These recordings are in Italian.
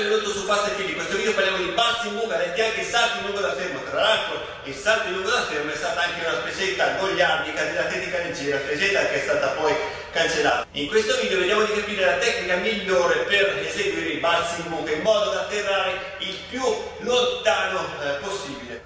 benvenuto su Fast & Free. In questo video parliamo di balzi in buca, detti anche salti in lungo da fermo. Tra l'altro il salto in lungo da fermo è stata anche una specialità goliardica dell'atletica leggera, specialità che è stata poi cancellata. In questo video vediamo di capire la tecnica migliore per eseguire i balzi in buca in modo da atterrare il più lontano possibile.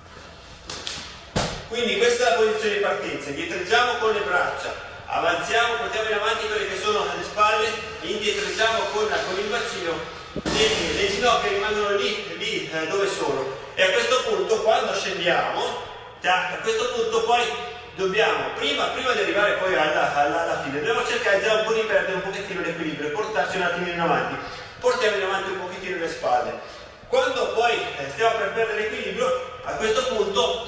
Quindi questa è la posizione di partenza, indietreggiamo con le braccia. Avanziamo, portiamo in avanti quelle che sono le spalle, indietreggiamo con il bacino, le ginocchia rimangono lì dove sono. E a questo punto, quando scendiamo, a questo punto poi dobbiamo, prima di arrivare poi alla fine, dobbiamo cercare già un po' di perdere un pochettino l'equilibrio e portarci un attimino in avanti. Portiamo in avanti un pochettino le spalle. Quando poi stiamo per perdere l'equilibrio, a questo punto,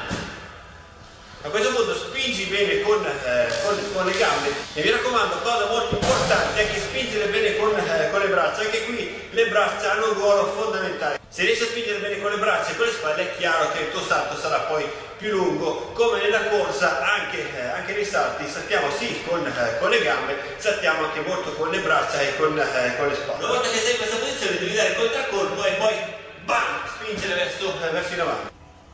spingi bene con le gambe e mi raccomando, cosa molto importante è che spingere bene con le braccia. Anche qui le braccia hanno un ruolo fondamentale. Se riesci a spingere bene con le braccia e con le spalle è chiaro che il tuo salto sarà poi più lungo. Come nella corsa, anche nei salti saltiamo sì con le gambe, saltiamo anche molto con le braccia e con le spalle. Una volta che sei in questa posizione devi dare contraccolpo e poi bam, spingere verso in avanti.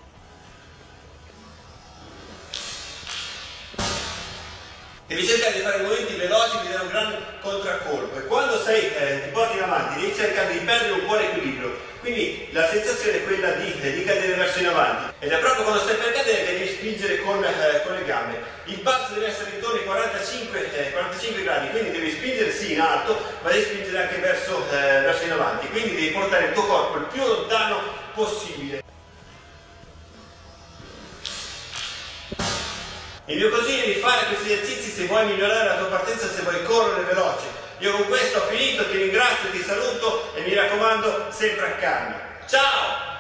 Devi cercare di fare movimenti veloci, di dare un gran contraccolpo e quando ti porti in avanti devi cercare di perdere un po' l'equilibrio, quindi la sensazione è quella di cadere verso in avanti ed è proprio quando stai per cadere che devi spingere con le gambe. Il balzo deve essere intorno ai 45 gradi, quindi devi spingere sì in alto ma devi spingere anche verso in avanti, quindi devi portare il tuo corpo il più lontano possibile. Il mio consiglio è di fare questi esercizi se vuoi migliorare la tua partenza, se vuoi correre veloce. Io con questo ho finito, ti ringrazio, ti saluto e mi raccomando sempre a calma. Ciao!